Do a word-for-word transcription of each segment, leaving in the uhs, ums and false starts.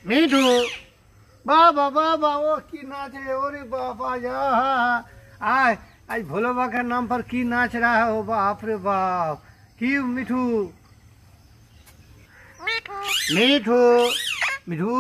মিঠু বাবা বাবা ও কি नाच रहे ओरे बाबा या आय आज भोले बाबा के नाम पर की नाच रहा है ओ बाप रे बाप की मिठू मिठू मिठू मिठू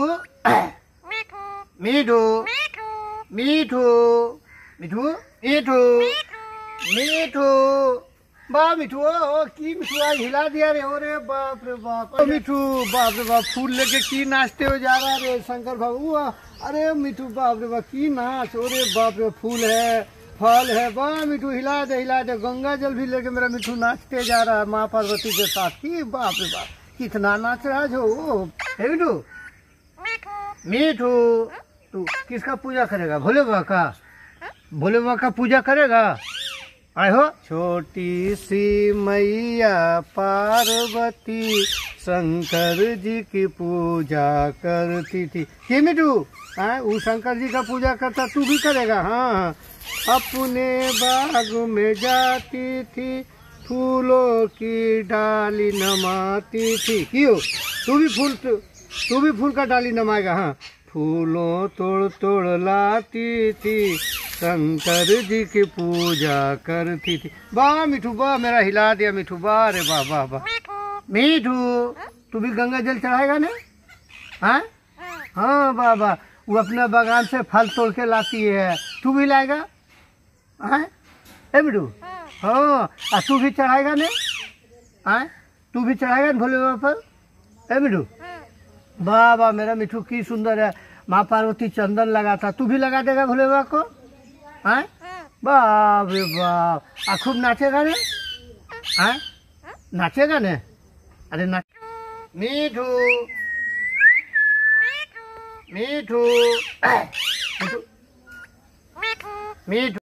मिठू मिठू मिठू मिठू मिठू बा मिठू ओ की मिठू आज हिला दिया रे ओरे बाप रे बाप मिठू बाप रे बाप फूल लेके की नाचते हो जा रहा रे शंकर बाबू अरे मिठू बाप रे बाप की नाच ओरे बाप रे फूल है फल है बा मिठू हिला दे हिला दे गंगा जल भी लेके मेरा मिठू नाचते जा रहा है माँ पार्वती के साथ की बाप रे बाप कितना नाच रहा जो है मिठू मिठू तू किसका पूजा करेगा भोले बाबा का भोले बाबा का पूजा करेगा आए हो छोटी सी मैया पार्वती शंकर जी की पूजा करती थी ये मिठू हाँ वो शंकर जी का पूजा करता तू भी करेगा हाँ अपने बाग में जाती थी फूलों की डाली नमाती थी क्यों तू भी फूल तू, तू भी फूल का डाली नमाएगा हाँ फूलों तोड़ तोड़ लाती थी शंकर जी की पूजा करती थी वाह मिठू वाह मेरा हिला दिया मिठू वाह रे वाह वाह वाह मिठू तू भी गंगा जल चढ़ाएगा ना हाँ हाँ वाह वाह वो अपना बागान से फल तोड़ के लाती है तू भी लाएगा हाँ ए मिठू हाँ और तू भी चढ़ाएगा ना हाँ तू भी चढ़ाएगा ना भोले बाबा पर ए मिठू वाह वाह मेरा मिठू की सुंदर है माँ पार्वती चंदन लगाता तू भी लगा देगा भोले बाबा को हाँ बाप रे बाप आ खूब नाचेगा ने हाँ नाचेगा ने अरे नाच मिठू मिठू मिठू मिठू मिठू